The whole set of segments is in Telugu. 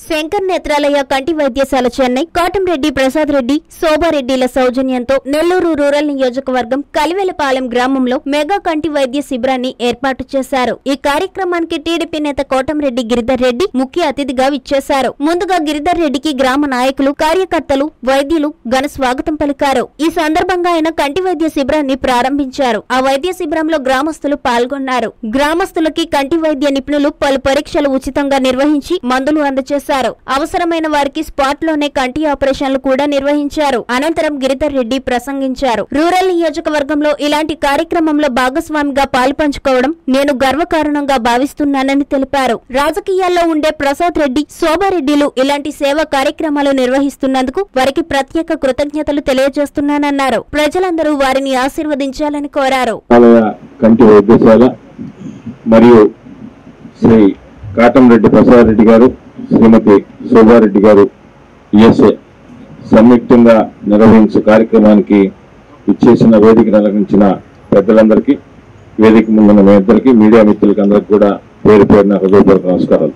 శంకర్ నేత్రాలయ కంటి వైద్యశాల చెన్నై, కాటంరెడ్డి ప్రసాద్ రెడ్డి, శోభారెడ్డిల సౌజన్యంతో నెల్లూరు రూరల్ నియోజకవర్గం కలివెలపాలెం గ్రామంలో మెగా కంటి వైద్య శిబిరాన్ని ఏర్పాటు చేశారు. ఈ కార్యక్రమానికి టీడీపీ నేత కోటంరెడ్డి గిరిధర్ రెడ్డి ముఖ్య అతిథిగా విచ్చేశారు. ముందుగా గిరిధర్ రెడ్డికి గ్రామ నాయకులు, కార్యకర్తలు, వైద్యులు ఘన స్వాగతం పలికారు. ఈ సందర్భంగా ఆయన కంటి వైద్య శిబిరాన్ని ప్రారంభించారు. ఆ వైద్య శిబిరంలో గ్రామస్తులు పాల్గొన్నారు. గ్రామస్తులకి కంటి వైద్య నిపుణులు పలు పరీక్షలు ఉచితంగా నిర్వహించి మందులు అందజేశారు. అవసరమైన వారికి స్పాట్ లోనే కంటి ఆపరేషన్లు కూడా నిర్వహించారు. అనంతరం గిరిధర్ రెడ్డి ప్రసంగించారు. రూరల్ నియోజకవర్గంలో ఇలాంటి కార్యక్రమంలో భాగస్వామిగా పాలుపంచుకోవడం నేను గర్వకారణంగా భావిస్తున్నానని తెలిపారు. రాజకీయాల్లో ఉండే ప్రసాద్ రెడ్డి, శోభారెడ్డిలు ఇలాంటి సేవా కార్యక్రమాలు నిర్వహిస్తున్నందుకు వారికి ప్రత్యేక కృతజ్ఞతలు తెలియజేస్తున్నానన్నారు. ప్రజలందరూ వారిని ఆశీర్వదించాలని కోరారు. కంటి వైద్యశాల మరియు శ్రీ కాటంరెడ్డి ప్రసాద్ రెడ్డి గారు, శ్రీమతి శోభారెడ్డి గారు ఈఎస్ఏ సంయుక్తంగా నిర్వహించే కార్యక్రమానికి ఇచ్చేసిన వేదికను అలంకరించిన పెద్దలందరికీ, వేదిక ముందున్న మీ ఇద్దరికి, మీడియా మిత్రులకి అందరికి కూడా పేరు పేరున హృదయపూర్వక నమస్కారాలు.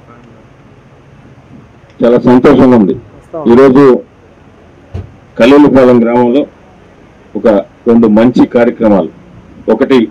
చాలా సంతోషంగా ఉంది. ఈరోజు కలివెలపాలెం గ్రామంలో ఒక రెండు మంచి కార్యక్రమాలు, ఒకటి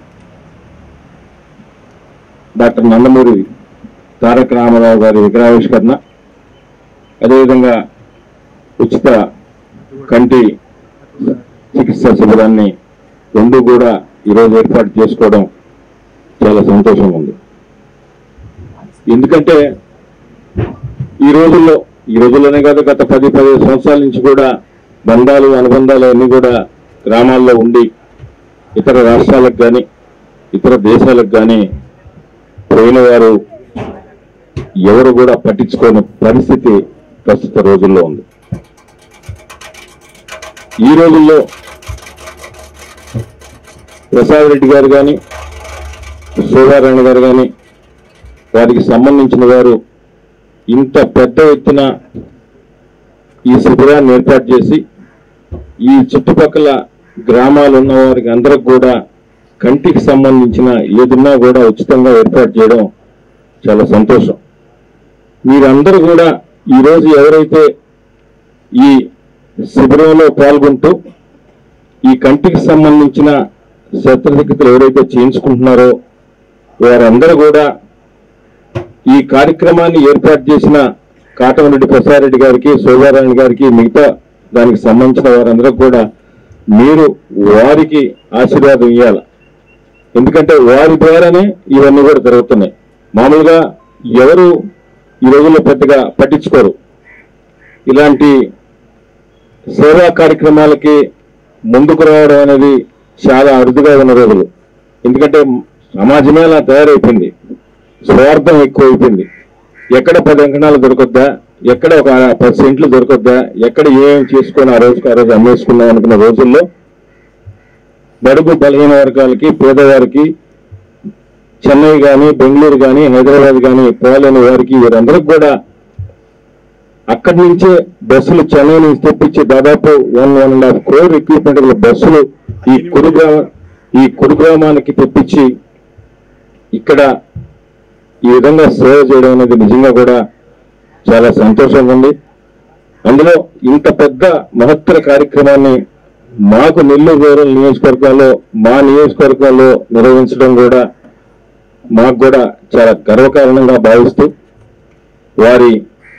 డాక్టర్ నందమూరి తారక రామారావు గారి విగ్రహావిష్కరణ, అదేవిధంగా ఉచిత కంటి చికిత్సా శిబిరాన్ని రెండు కూడా ఈరోజు ఏర్పాటు చేసుకోవడం చాలా సంతోషంగా ఉంది. ఎందుకంటే ఈ రోజుల్లోనే కాదు, గత 10-15 సంవత్సరాల నుంచి కూడా బంధాలు, అనుబంధాలు అన్నీ కూడా గ్రామాల్లో ఉండి ఇతర రాష్ట్రాలకు కానీ ఇతర దేశాలకు కానీ పోయిన వారు ఎవరు కూడా పట్టించుకోని పరిస్థితి ప్రస్తుత రోజుల్లో ఉంది. ఈ రోజుల్లో ప్రసాద్ రెడ్డి గారు కానీ, శోభారాణి గారు కానీ, వారికి సంబంధించిన వారు ఇంత పెద్ద ఎత్తున ఈ శిబిరాన్ని ఏర్పాటు చేసి ఈ చుట్టుపక్కల గ్రామాలు ఉన్న వారికి అందరికి కూడా కంటికి సంబంధించిన ఏదున్నా కూడా ఉచితంగా ఏర్పాటు చేయడం చాలా సంతోషం. మీరందరూ కూడా ఈరోజు ఎవరైతే ఈ శిబిరంలో పాల్గొంటూ ఈ కంటికి సంబంధించిన శస్త్రచికిత్సలు ఎవరైతే చేయించుకుంటున్నారో వారందరూ కూడా ఈ కార్యక్రమాన్ని ఏర్పాటు చేసిన కాటంరెడ్డి ప్రసాద్ రెడ్డి గారికి, శోభారాణి గారికి, మిగతా దానికి సంబంధించిన వారందరూ కూడా మీరు వారికి ఆశీర్వాదం ఇవ్వాలి. ఎందుకంటే వారి ద్వారానే ఇవన్నీ కూడా జరుగుతున్నాయి. మామూలుగా ఎవరు ఈ రోజుల్లో పెద్దగా పట్టించుకోరు. ఇలాంటి సేవా కార్యక్రమాలకి ముందుకు రావడం అనేది చాలా అరుదుగా ఉన్న రోజులు. ఎందుకంటే సమాజమే అలా తయారైపోయింది, స్వార్థం ఎక్కువైపోయింది. ఎక్కడ 10 అంకణాలు దొరకొద్దా, ఎక్కడ ఒక 10 సెంట్లు దొరకొద్దా, ఎక్కడ ఏం చేసుకొని ఆ రోజు అమ్మేసుకున్నాం అనుకున్న రోజుల్లో బడుగు బలహీన వర్గాలకి, పేదవారికి, చెన్నై కానీ, బెంగళూరు కానీ, హైదరాబాద్ కానీ పోలేని వారికి, వీరందరికి కూడా అక్కడి నుంచే బస్సులు చెన్నై నుంచి తెప్పించి దాదాపు 1.5 crore ఎక్విప్మెంట్ బస్సులు ఈ కురుగ్రామానికి తెప్పించి ఇక్కడ ఈ విధంగా సేవ చేయడం అనేది నిజంగా కూడా చాలా సంతోషంగా ఉంది. అందులో ఇంత పెద్ద మహత్తర కార్యక్రమాన్ని మాకు నెల్లూరు రూరల్ నియోజకవర్గాల్లో, మా నియోజకవర్గాల్లో నిర్వహించడం కూడా మాకు కూడా చాలా గర్వకారణంగా భావిస్తూ వారి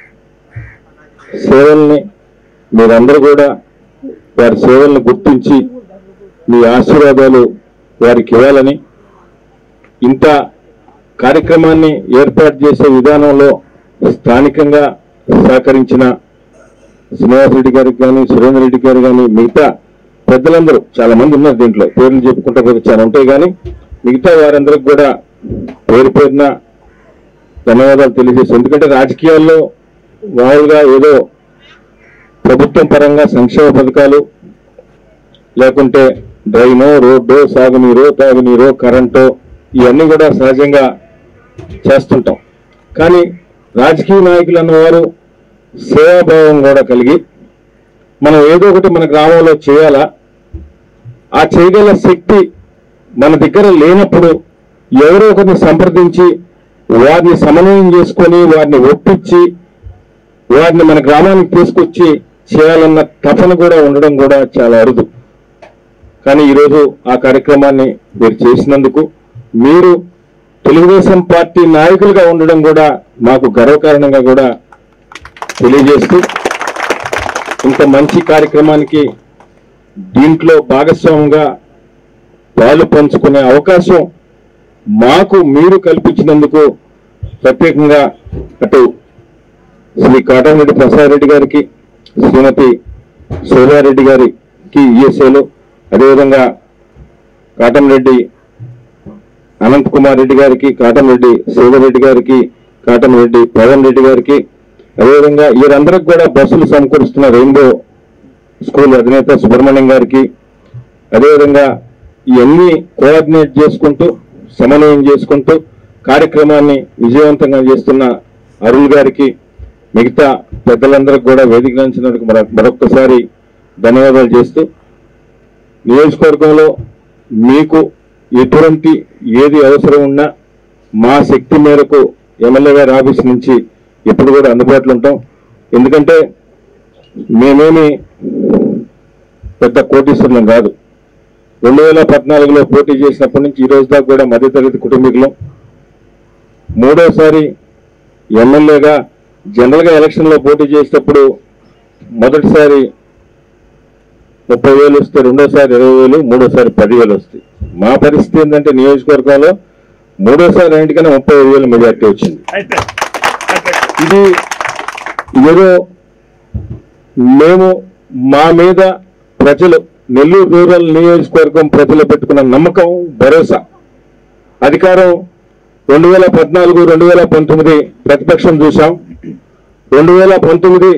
సేవల్ని మీరందరూ కూడా వారి సేవలను గుర్తించి మీ ఆశీర్వాదాలు వారికి ఇవ్వాలని, ఇంత కార్యక్రమాన్ని ఏర్పాటు చేసే విధానంలో స్థానికంగా సహకరించిన శ్రీనివాసరెడ్డి గారికి కానీ, సురేందర్ రెడ్డి గారు కానీ, మిగతా పెద్దలందరూ చాలా మంది ఉన్నారు. దీంట్లో పేర్లు చెప్పుకుంటా పోతే చాలా ఉంటాయి. కానీ మిగతా వారందరికి కూడా పేరు పేరున ధన్యవాదాలు తెలియజేస్తాం. ఎందుకంటే రాజకీయాల్లో మామూలుగా ఏదో ప్రభుత్వం పరంగా సంక్షేమ పథకాలు, లేకుంటే డ్రైనో, రోడ్డో, సాగునీరో, తాగునీరో, కరెంటో ఇవన్నీ కూడా సహజంగా చేస్తుంటాం. కానీ రాజకీయ నాయకులు అన్నవారు సేవాభావం కూడా కలిగి మనం ఏదో ఒకటి మన గ్రామంలో చేయాలా, ఆ చేయగల శక్తి మన దగ్గర లేనప్పుడు ఎవరో ఒకరిని సంప్రదించి వారిని సమన్వయం చేసుకొని వారిని ఒప్పించి వారిని మన గ్రామానికి తీసుకొచ్చి చేయాలన్న తపన కూడా ఉండడం కూడా చాలా అరుదు. కానీ ఈరోజు ఆ కార్యక్రమాన్ని మీరు చేసినందుకు, మీరు తెలుగుదేశం పార్టీ నాయకులుగా ఉండడం కూడా మాకు గర్వకారణంగా కూడా తెలియజేస్తూ, ఇంత మంచి కార్యక్రమానికి దీంట్లో భాగస్వామ్యంగా పాలు పంచుకునే అవకాశం మాకు మీరు కల్పించినందుకు ప్రత్యేకంగా అటు శ్రీ కాటంరెడ్డి ప్రసాద్ రెడ్డి గారికి, శ్రీమతి శోభారెడ్డి గారికి ఈఎస్ఏలో, అదేవిధంగా కాటంరెడ్డి అనంత్ కుమార్ రెడ్డి గారికి, కాటంరెడ్డి శోభారెడ్డి గారికి, కాటంరెడ్డి పవన్ రెడ్డి గారికి, అదేవిధంగా వీరందరికి కూడా బస్సులు సమకూరుస్తున్న రెయిన్బో స్కూల్ అధినేత సుబ్రహ్మణ్యం గారికి, అదేవిధంగా ఇవన్నీ కోఆర్డినేట్ చేసుకుంటూ సమన్వయం చేసుకుంటూ కార్యక్రమాన్ని విజయవంతంగా చేస్తున్న అరుణ్ గారికి, మిగతా పెద్దలందరికీ కూడా వేదిక నుంచినందుకు మరొక్కసారి ధన్యవాదాలు చేస్తూ, నియోజకవర్గంలో మీకు ఎటువంటి ఏది అవసరం ఉన్నా మా శక్తి మేరకు ఎమ్మెల్యే గారి ఆఫీస్ నుంచి ఎప్పుడు కూడా అందుబాటులో ఉంటాం. ఎందుకంటే మేమేమి పెద్ద కోటీశ్వరులం కాదు. 2014లో పోటీ చేసినప్పటి నుంచి ఈ రోజు దాకా కూడా మధ్యతరగతి కుటుంబీకులం. మూడోసారి ఎమ్మెల్యేగా జనరల్గా ఎలక్షన్లో పోటీ చేసేటప్పుడు మొదటిసారి 30,000 వస్తే, రెండోసారి 20,000, మూడోసారి 10,000 వస్తాయి. మా పరిస్థితి ఏంటంటే నియోజకవర్గంలో మూడోసారి అన్నిటికన్నా 35,000 మెజార్టీ వచ్చింది. ఇది ఏదో మేము మా మీద ప్రజలు, నెల్లూరు రూరల్ నియోజకవర్గం ప్రజలు పెట్టుకున్న నమ్మకం, భరోసా. అధికారం 2014, 2019 ప్రతిపక్షం చూసాం, 2019,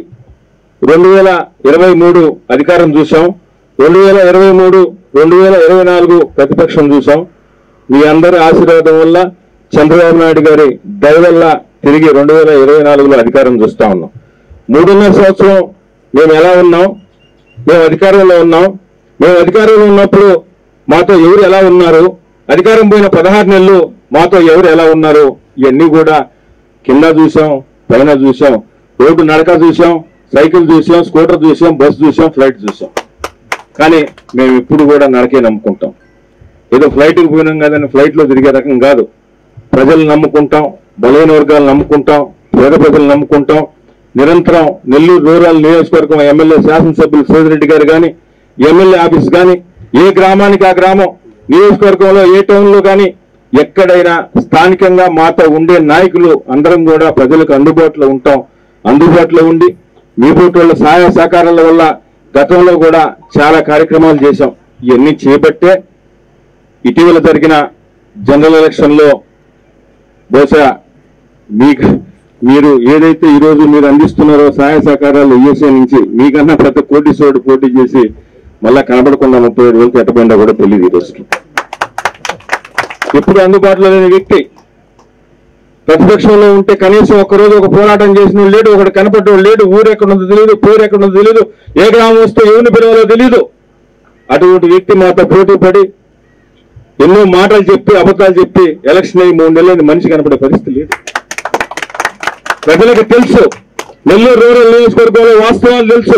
2023 అధికారం చూసాం, 2023, 2024 ప్రతిపక్షం చూసాం. మీ అందరి ఆశీర్వాదం వల్ల, చంద్రబాబు నాయుడు గారి దయ వల్ల తిరిగి 2024లో అధికారం చూస్తా ఉన్నాం. 3.5 సంవత్సరం మేము ఎలా ఉన్నాం? మేము అధికారంలో ఉన్నాం. మేము అధికారంలో ఉన్నప్పుడు మాతో ఎవరు ఎలా ఉన్నారు, అధికారం పోయిన 16 నెలలు మాతో ఎవరు ఎలా ఉన్నారు, ఇవన్నీ కూడా కింద చూసాం, పైన చూసాం, రోడ్డు నడక చూసాం, సైకిల్ చూసాం, స్కూటర్ చూసాం, బస్సు చూసాం, ఫ్లైట్ చూసాం. కానీ మేము ఇప్పుడు కూడా నడకే నమ్ముకుంటాం. ఏదో ఫ్లైట్కి పోయినాం కదని ఫ్లైట్లో తిరిగే రకం కాదు. ప్రజలు నమ్ముకుంటాం, బలైన వర్గాలు నమ్ముకుంటాం, పేద ప్రజలు నమ్ముకుంటాం. నిరంతరం నెల్లూరు రూరల్ నియోజకవర్గం ఎమ్మెల్యే శాసనసభ్యులు సోదిరెడ్డి గారు కానీ, ఎమ్మెల్యే ఆఫీస్ కానీ, ఏ గ్రామానికి ఆ గ్రామం, నియోజకవర్గంలో ఏ టౌన్లో కానీ ఎక్కడైనా స్థానికంగా మాతో ఉండే నాయకులు అందరం కూడా ప్రజలకు అందుబాటులో ఉంటాం. అందుబాటులో ఉండి మీ పోటీల సహాయ సహకారాల వల్ల గతంలో కూడా చాలా కార్యక్రమాలు చేశాం. ఇవన్నీ చేపట్టే ఇటీవల జరిగిన జనరల్ ఎలక్షన్లో బహుశా మీరు ఏదైతే ఈరోజు మీరు అందిస్తున్నారో సహాయ సహకారాలు ఈఎస్ఐ నుంచి, మీకన్నా ప్రతి కోటీశ్వరుడు పోటీ చేసి మళ్ళా కనబడకుండా 37,000 ఎట్టబోయిందా కూడా తెలియదు. ఈ రోజుకి ఎప్పుడు అందుబాటులో లేని వ్యక్తి ప్రతిపక్షంలో ఉంటే కనీసం ఒక్కరోజు ఒక పోరాటం చేసిన లేడు, ఒకటి కనపడ్డోడు లేడు, ఊరు ఎక్కడుందో తెలియదు, పేరు ఎక్కడుందో తెలియదు, ఏ గ్రామం వస్తే ఎవరిని పిలవాలో తెలియదు. అటువంటి వ్యక్తి మాతో పోటీ పడి ఎన్నో మాటలు చెప్పి, అబద్ధాలు చెప్పి ఎలక్షన్ అయ్యి 3 నెలలు మనిషి కనపడే పరిస్థితి లేదు. ప్రజలకు తెలుసు, నెల్లూరు రూరల్ నియోజకవర్గంలో వాస్తవాలు తెలుసు.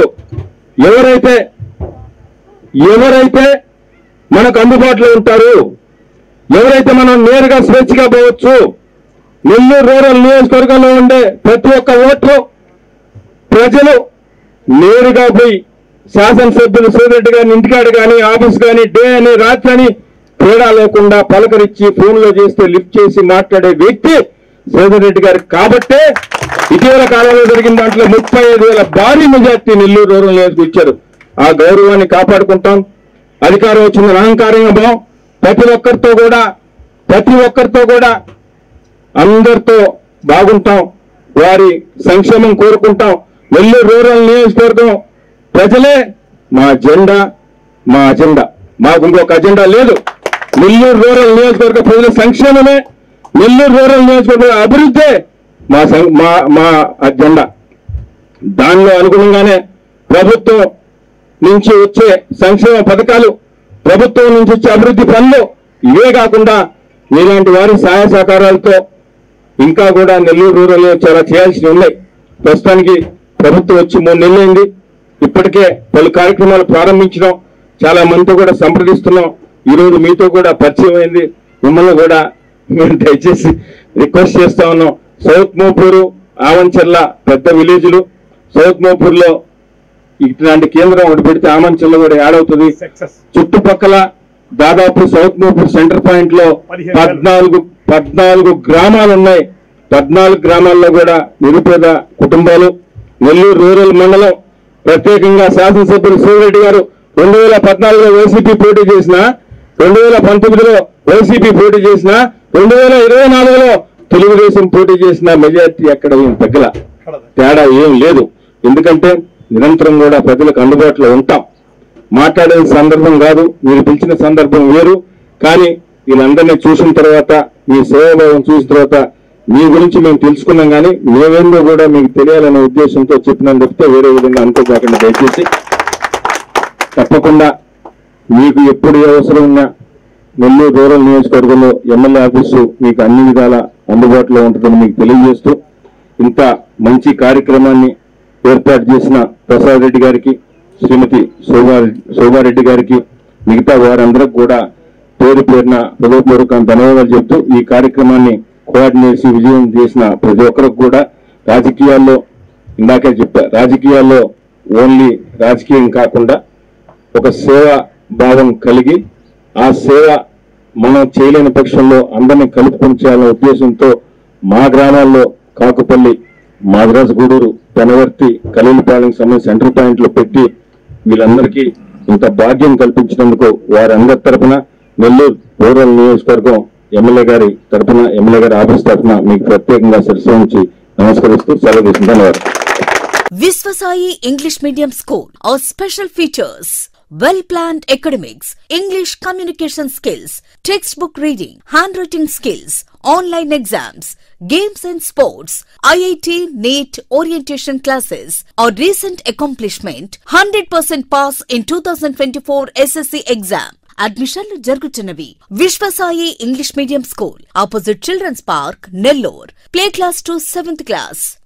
ఎవరైతే మనకు అందుబాటులో ఉంటారు, ఎవరైతే మనం నేరుగా స్వేచ్ఛగా పోవచ్చు, నెల్లూరు రూరల్ నియోజకవర్గంలో ఉండే ప్రతి ఒక్క ఓట్లు ప్రజలు నేరుగా పోయి శాసనసభ్యులు సోదరెడ్డి గారిని ఇంటికాడ కానీ, ఆఫీస్ కానీ, డే అని రాత్రి అని తేడా లేకుండా పలకరించి ఫోన్లో చేస్తే లిఫ్ట్ చేసి మాట్లాడే వ్యక్తి సోదరెడ్డి గారు. కాబట్టే ఇటీవల కాలంలో జరిగిన దాంట్లో 35,000 భారీ మెజార్టీ నెల్లూరు రూరల్ నియోజకవర్గం ఇచ్చారు. ఆ గౌరవాన్ని కాపాడుకుంటాం. అధికారం వచ్చిందని అహంకారంగా భావం. ప్రతి ఒక్కరితో కూడా అందరితో బాగుంటాం, వారి సంక్షేమం కోరుకుంటాం. నెల్లూరు రూరల్ నియోజకవర్గం ప్రజలే మా జెండా, మా అజెండా. మాకు ఇంకొక అజెండా లేదు. నెల్లూరు రూరల్ నియోజకవర్గ ప్రజల సంక్షేమమే, నెల్లూరు రూరల్ నియోజకవర్గ అభివృద్ధే మా అజెండా. దానిలో అనుగుణంగానే ప్రభుత్వం నుంచి వచ్చే సంక్షేమ పథకాలు, ప్రభుత్వం నుంచి వచ్చే అభివృద్ధి పనులు, ఇవే కాకుండా మీలాంటి వారి సహాయ సహకారాలతో ఇంకా కూడా నెల్లూరు రూరల్ చాలా చేయాల్సి ఉన్నాయి. ప్రస్తుతానికి ప్రభుత్వం వచ్చి 3 నెలలైంది. ఇప్పటికే పలు కార్యక్రమాలు ప్రారంభించడం, చాలా మందితో కూడా సంప్రదిస్తున్నాం. ఈరోజు మీతో కూడా పరిచయం అయింది. మిమ్మల్ని కూడా మేము దయచేసి రిక్వెస్ట్ చేస్తా ఉన్నాం. సౌత్ మోపూరు, ఆమంచర్ల పెద్ద విలేజ్లు. సౌత్ మోపూర్లో ఇట్లాంటి కేంద్రం ఒకటి పెడితే ఆమంచర్లో కూడా యాడ్ అవుతుంది. చుట్టుపక్కల దాదాపు సౌత్ మోపూర్ సెంటర్ పాయింట్ లో 14 గ్రామాలు ఉన్నాయి. 14 గ్రామాల్లో కూడా నిరుపేద కుటుంబాలు. నెల్లూరు రూరల్ మండలం ప్రత్యేకంగా శాసనసభ్యులు సూర్యరెడ్డి గారు 2014లో వైసీపీ పోటీ చేసిన, 2019లో వైసీపీ పోటీ చేసిన, 2024లో తెలుగుదేశం పోటీ చేసిన మెజార్టీ ఎక్కడ ఏం తగ్గల, తేడా ఏం లేదు. ఎందుకంటే నిరంతరం కూడా ప్రజలకు అందుబాటులో ఉంటాం. మాట్లాడే సందర్భం కాదు, మీరు పిలిచిన సందర్భం వేరు. కానీ వీళ్ళందరినీ చూసిన తర్వాత, మీ సేవాభావం చూసిన తర్వాత మీ గురించి మేము తెలుసుకున్నాం. కానీ మేమేందో కూడా మీకు తెలియాలనే ఉద్దేశంతో చెప్పినాను చెప్తే వేరే విధంగా అనుకోకుండా దయచేసి తప్పకుండా మీకు ఎప్పుడు అవసరం ఉన్నా నెల్లూరు రూరల్ నియోజకవర్గంలో ఎమ్మెల్యే ఆఫీసు మీకు అన్ని విధాల అందుబాటులో ఉంటుందని మీకు తెలియజేస్తూ, ఇంత మంచి కార్యక్రమాన్ని ఏర్పాటు చేసిన ప్రసాద్ రెడ్డి గారికి, శ్రీమతి శోభారెడ్డి గారికి, మిగతా వారందరికి కూడా పేరు పేరున హృదయపూర్వక ధన్యవాదాలు చెప్తూ, ఈ కార్యక్రమాన్ని కోఆర్డినేట్ విజయం చేసిన ప్రతి ఒక్కరికి కూడా, రాజకీయాల్లో ఇందాకే చెప్పా, రాజకీయాల్లో ఓన్లీ రాజకీయం కాకుండా ఒక సేవా భావం కలిగి, ఆ సేవ మనం చేయలేని పక్షంలో అందరినీ కలుపుకొని చేయాలనే ఉద్దేశంతో మా గ్రామాల్లో కాకుపల్లి, మాద్రాజగూడూరు, పెనవర్తి, కలీలపాలెం సంబంధించి సెంట్రల్ పాయింట్లో పెట్టి వీళ్ళందరికీ ఇంత భాగ్యం కల్పించినందుకు వారందరి తరఫున నెల్లూరు రూరల్ నియోజకవర్గం ఎమ్మెల్యే గారి తరఫున, ఎమ్మెల్యే గారి ఆఫీస్ తరఫున మీకు ప్రత్యేకంగా శిరస్సు ఉంచి నమస్కరిస్తూ సెలవు తీసుకుంటాను. ధన్యవాదాలు. Viswasai English Medium School. Our special features: well-planned academics, English communication skills, textbook reading, handwriting skills, online exams, games and sports, IIT, NEET orientation classes. Our recent accomplishment: 100% pass in 2024 SSC exam. అడ్మిషన్లు జరుగుతున్నవి. Vishwasai English medium school, opposite children's park, Nellore. Play class to 7th class.